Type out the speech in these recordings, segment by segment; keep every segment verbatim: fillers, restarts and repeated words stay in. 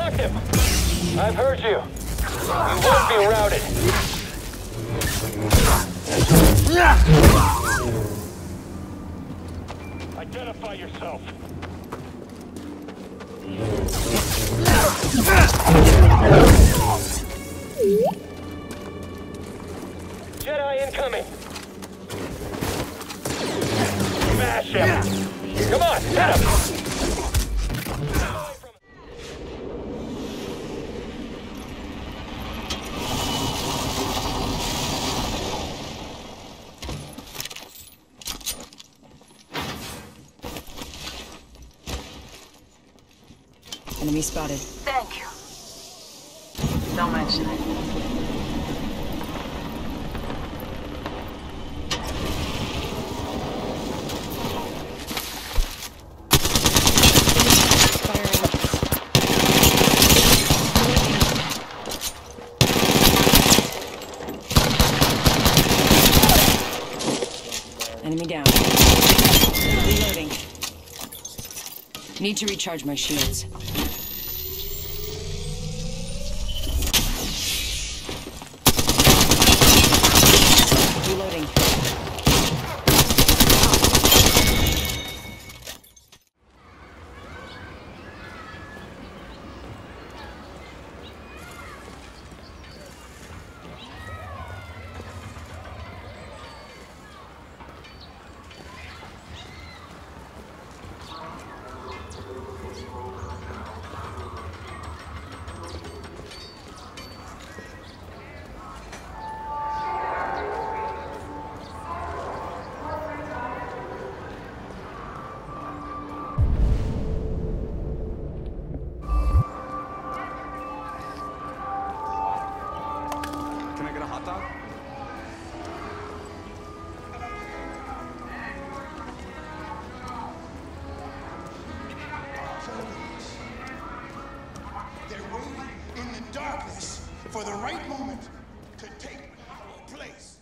Locked him! I've heard you. You won't be routed. Identify yourself. Jedi incoming! Smash him! Come on, hit him! Enemy spotted. Thank you. Don't mention it. Enemy down. Reloading. Need to recharge my shields. Reloading. Can I get a hot dog? They're waiting in the darkness for the right moment to take our place.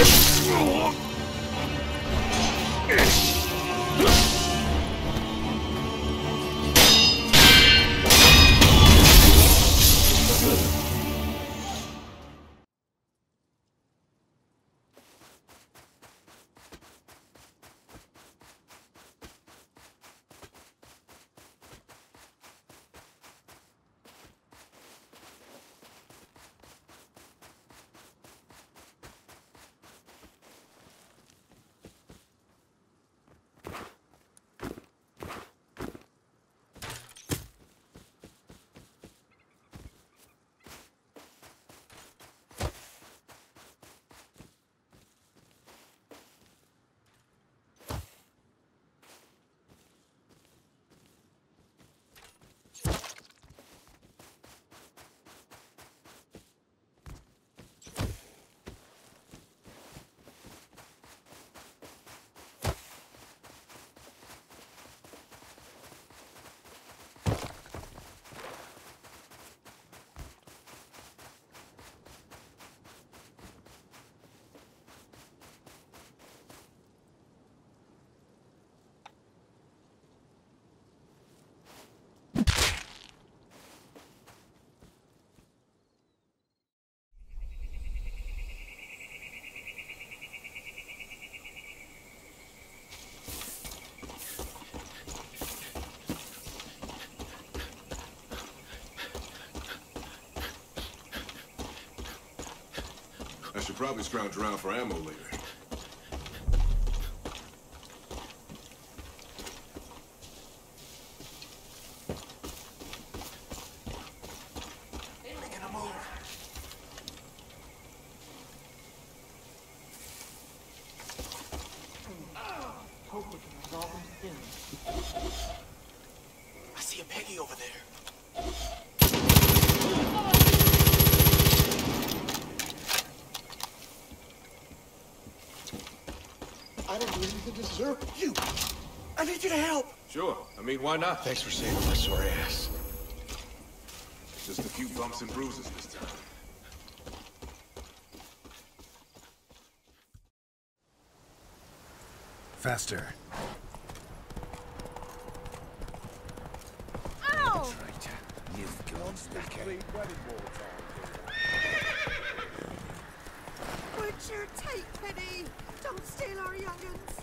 I should probably scrounge around for ammo later. Making a move. Hope we can resolve them soon. I see a Peggy over there. I don't do anything to deserve You! I need you to help! Sure. I mean, why not? Thanks for saving my sorry ass. Just a few bumps and bruises this time. Faster. Ow! Right. You've gone snacker. What's your take, Penny? Don't steal our young'uns.